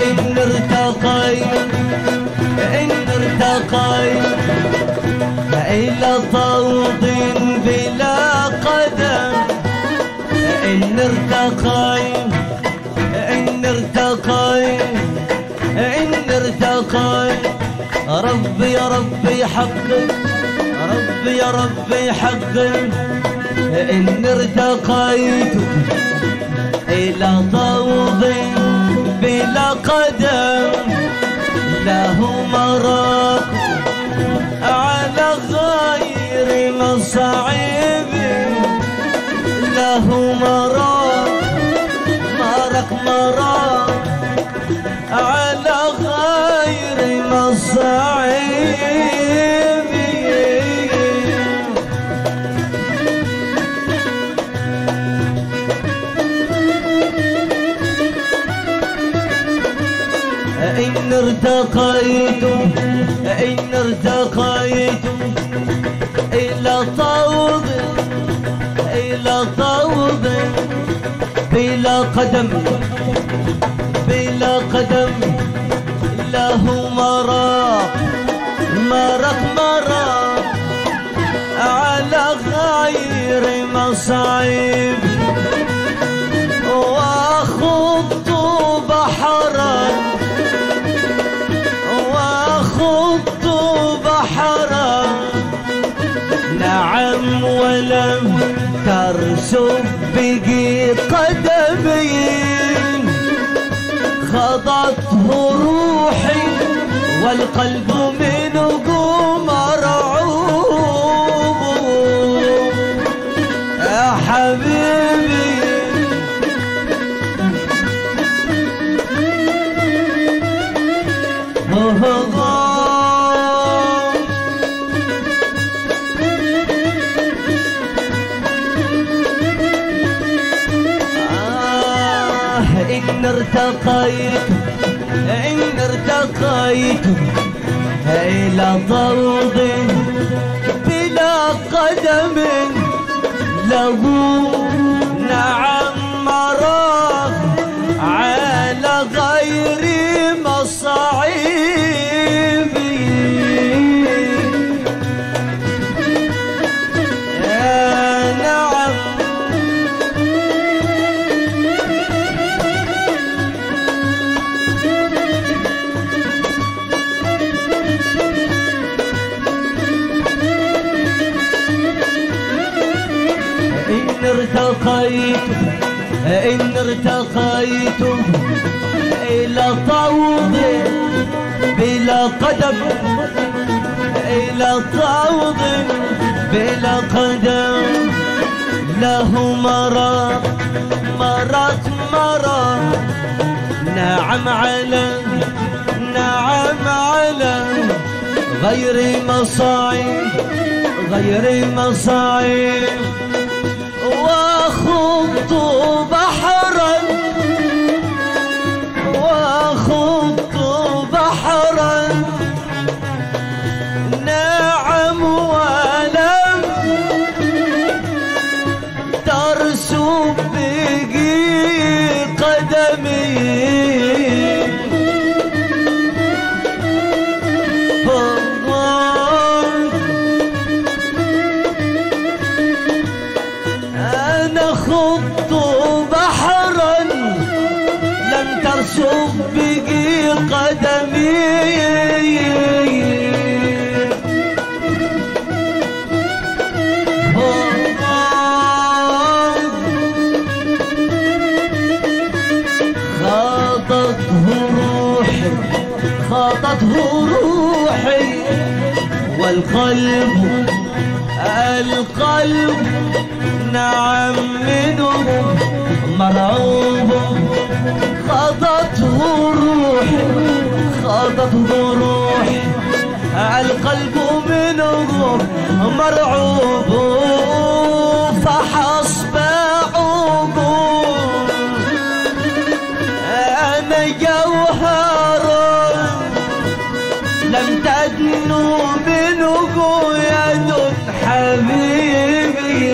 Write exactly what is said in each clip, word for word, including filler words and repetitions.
إن ارتقيت إن ارتقيت إلى طوض بلا قدم، إن ارتقيت إن ارتقيت إن ارتقيت ربي يا ربي حقق ربي يا ربي حقق إن ارتقيت إلى طوض بلا قدم له مراق على غير مصاعب، له مراق مراق مراق على غير مصاعب. إن ارتقيت إن ارتقيت إلى طوض إلى طوض بلا قدم بلا قدم له مراق مراق مراق على غير مصاعب، وأخض بحرا وأخض بحرا نعم ولم ترسب بي قدمي، خضته روحي والقلب منه مرعوب يا حبيبي. إن ارتقيت إن ارتقيت إلى طوض بلا قدم له نعم مراق على غير مصاعب. يا نعم إن ارتقيت إن ارتقيت إلى طوض بلا قدم إلى طوض بلا قدم له مراق مراق مراق نعم على نعم على غير مصاعب غير مصاعب، وأخض بحرا وأخض بحرا نعم ولم ترسب به قدمي، خضت بحرا لم ترسب به قدمي، خاضته روحي خاضته روحي والقلب القلب نعم منه مرعوب، خاضته روحي خاضته روحي القلب منه مرعوب، فحسب عقول أنا جوهر لم تدنو منه يد حبيبي،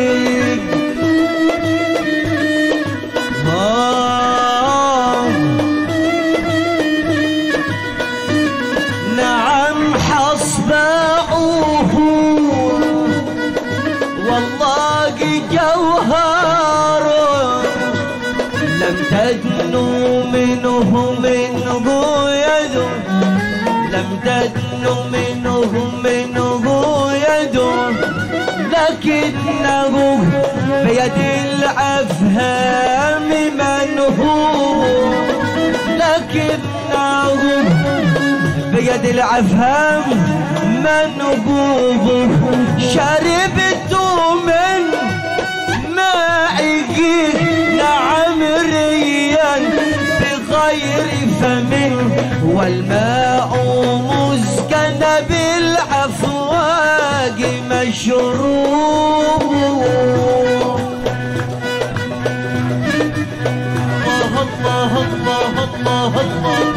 منه يد لم تدن منه منه يد لكنه بيد الأفهام منهوب لكنه بيد الأفهام منهوب شربت من مائه نعم ريا بغير فم والماء مسكن بالأفواج مشروب الله الله الله الله الله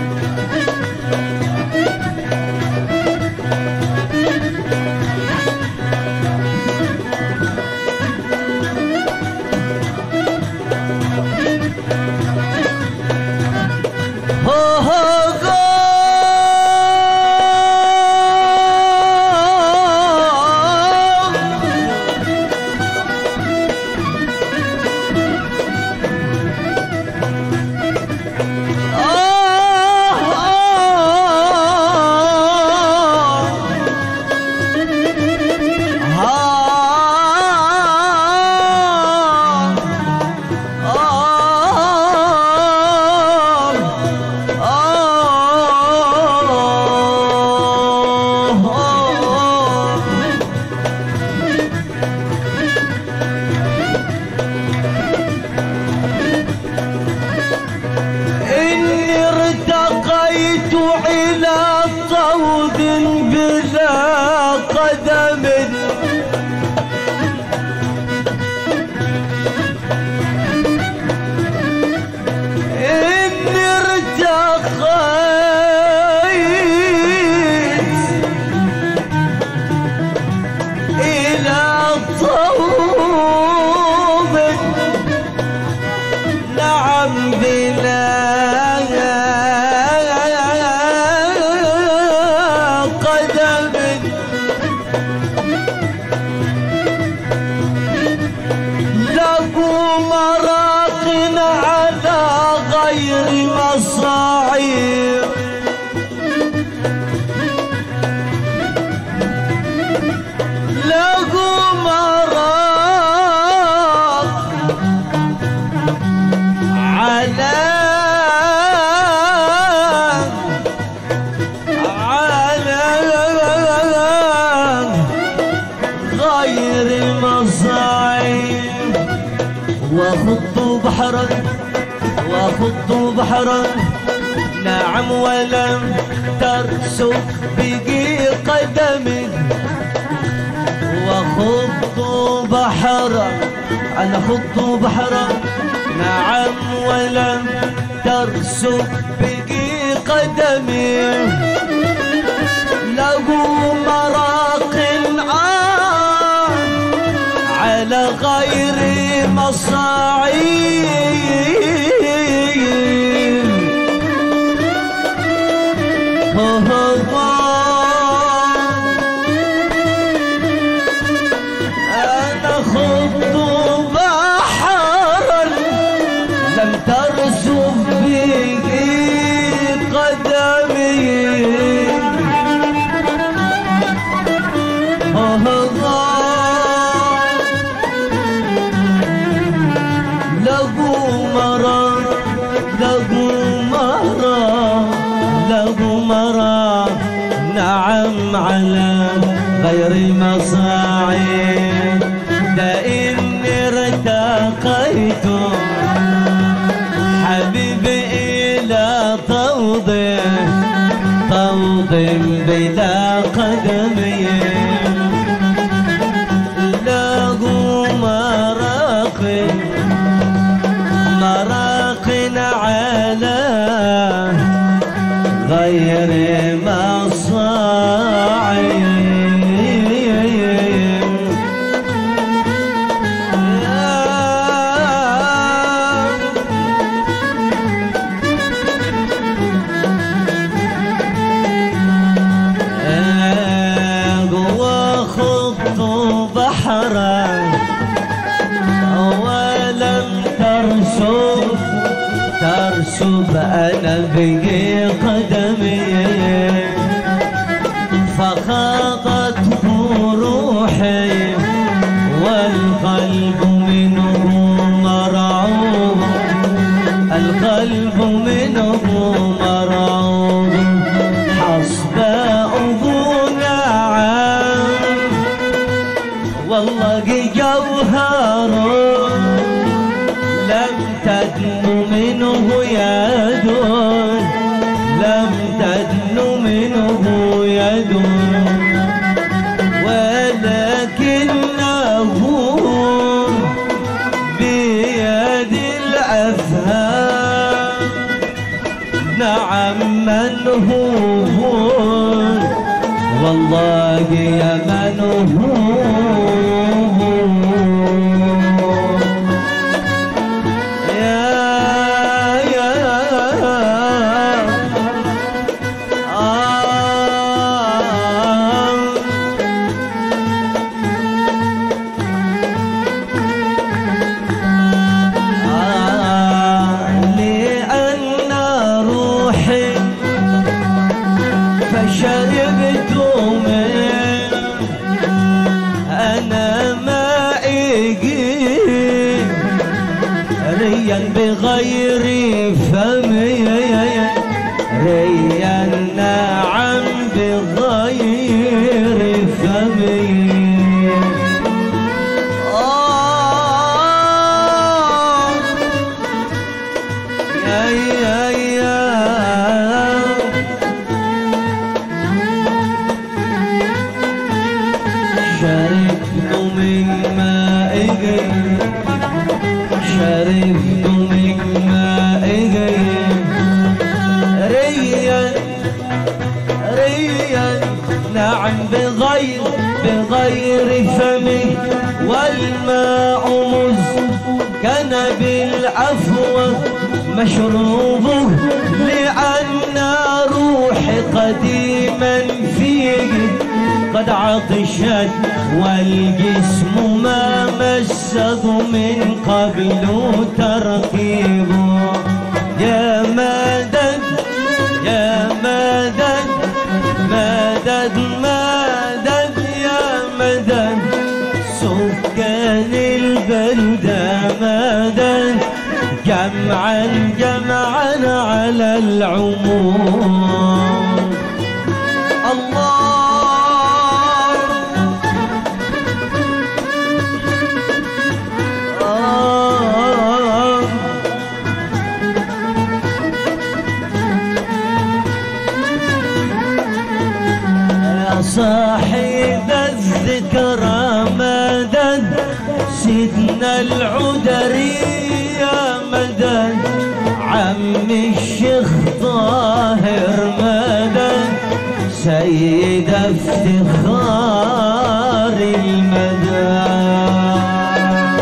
بحرا وخض بحرا نعم ولم ترسخ به قدمي وخض بحرا أنا خض بحرا نعم ولم ترسخ به قدمي له مراق على غير مصاعب أنا خضت بحرا لم ترسم به قدمي نعم على غير مصاعب ده إني ارتقيت حبيبي إلى طوض طوض بلا قدمي له مراق مراق على غير مصاعب وخضت بحرا ولم ترسب ترسب نبي قدمي فخاضت روحي والقلب منه مرعوب القلب منه مرعوب حسب أبونا عام والله جوهر لم تدن منه يد لم تدن منه يد ولكنه بيد الأفهام نعم من هو والله يا من هو شربت من أنا مائي ريا بغير فمي ريا نعم بغير فمي آه يا يا يا شربت من مائك شربت من مائك ريا ريا نعم بغير بغير فمي والماء مز كان بالعفو مشروبه لأن روحي قديما فيه قد عطشت والجسم ما مسه من قبل تركيبه يا مدد يا مدد مدد مدد يا مدد سكان البلدة مدد جمعا جمعا على العموم الله صاحب الذكرى مدد سيدنا العدري يا مدد عم الشيخ طاهر مدد سيد افتخار المدد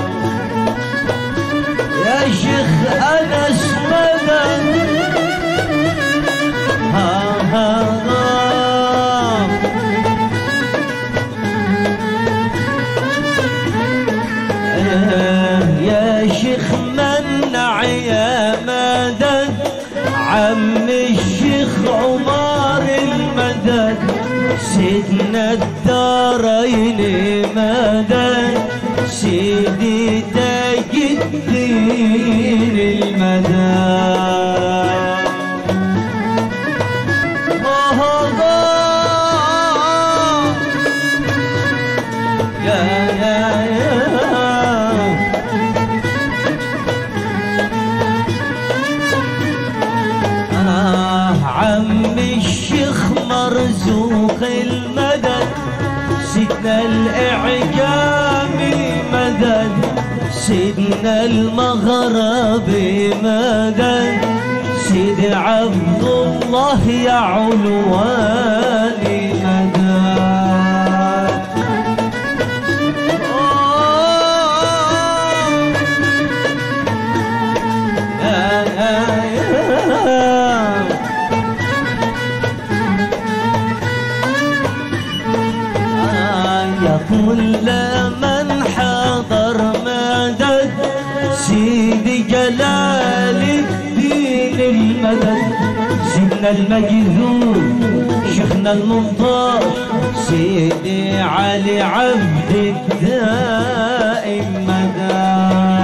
يا شيخ أنس مدد ها ها ها يا شيخ منع يا مدد عم الشيخ عمر المدد سيدنا الدارين مدد سيدي تاج الدين المدد يا يا يا عم الشيخ مرزوق المدد سيدنا الإعجامي مدد سيدنا المغربي مدد سيدي عبد الله يا علواني مدد كل من حضر مدد سيدي جلال الدين المدد شيخنا المجذوب شيخنا المنطاد سيدي علي عبدك دائم مدام.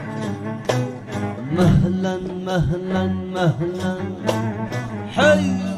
مهلا مهلا مهلا حي